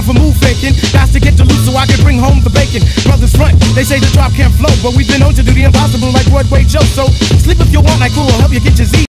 for move faking. Got to get to loot so I can bring home the bacon. Brothers front, they say the drop can't flow, but we've been known to do the impossible like Broadway Joe. So sleep if you want, like cool will help you get your Z.